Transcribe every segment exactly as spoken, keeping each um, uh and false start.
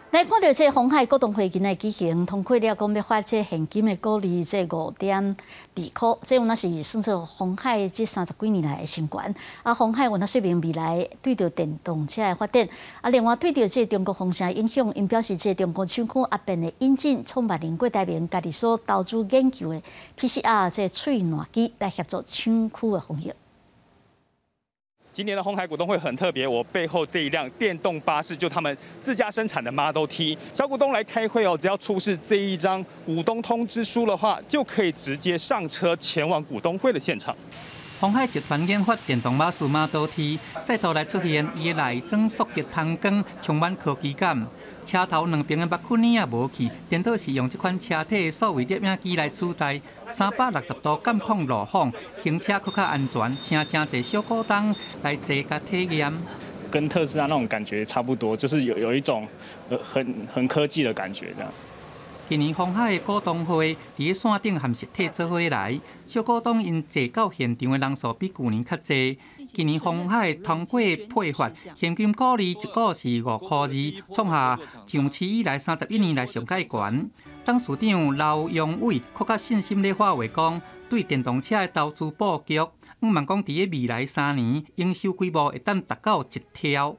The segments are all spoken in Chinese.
来看到这鸿海股东会今日举行，通过了讲要发这现金的股利，这五点二块，这有那是算作鸿海这三十几年来的新高。啊，鸿海有那说明未来对着电动车的发展。啊，另外对着这中国风声影响，因表示这中国厂区阿变的引进，创办人郭台铭家己所投资研究的 P C R 这喙暖机来协助厂区的防疫。 今年的鸿海股东会很特别，我背后这一辆电动巴士就他们自家生产的 Model T。小股东来开会哦，只要出示这一张股东通知书的话，就可以直接上车前往股东会的现场。 鸿海集团研发电动巴士 Model T， 再度来出现伊的内装塑胶汤光，充满科技感。车头两边的麦克尼也无去，颠倒是用这款车体的数位摄影机来取代。 三百六十度监控路况，行车更较安全，请真侪小股东来坐甲体验。 跟特斯拉那种感觉差不多，就是有有一种呃很很科技的感觉这样。 今年鸿海的股东会伫线顶和实体做伙来，小股东因坐到现场的人数比去年较侪。今年鸿海通过配发现金股利，一股是五块二，创下上市以来三十一年来上界悬。 董事长刘永伟更较信心咧话话讲，对电动车的投资布局，毋望讲伫咧未来三年营收规模会当达到一条。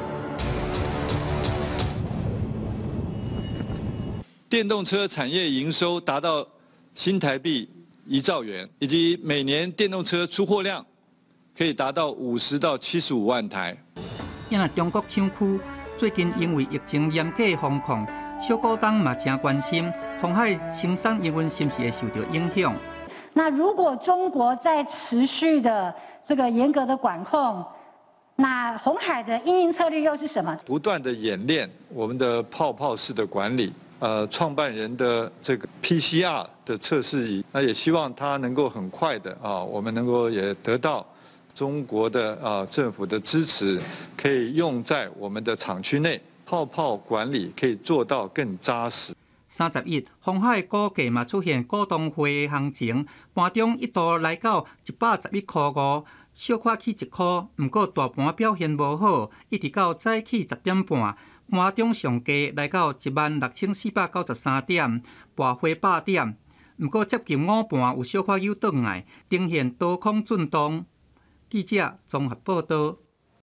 电动车产业营收达到新台币一兆元，以及每年电动车出货量可以达到五十到七十五万台。 因为中国厂区最近因为疫情严格防控，小股东嘛真关心。 鸿海生产营运是不是会受到影响？ 那如果中国在持续的这个严格的管控，那鸿海的因应策略又是什么？ 不断的演练我们的泡泡式的管理，呃，创办人的这个 P C R 的测试仪，那也希望它能够很快的啊，我们能够也得到中国的啊政府的支持，可以用在我们的厂区内，泡泡管理可以做到更扎实。 三十一，鸿海股价嘛出现股东会的行情，盘中一度来到一百十一块五，小可起一块，不过大盘表现无好，一直到早起十点半，盘中上价来到一万六千四百九十三点，跋回百点，不过接近午盘有小可又转来，呈现多空震动。记者综合报道。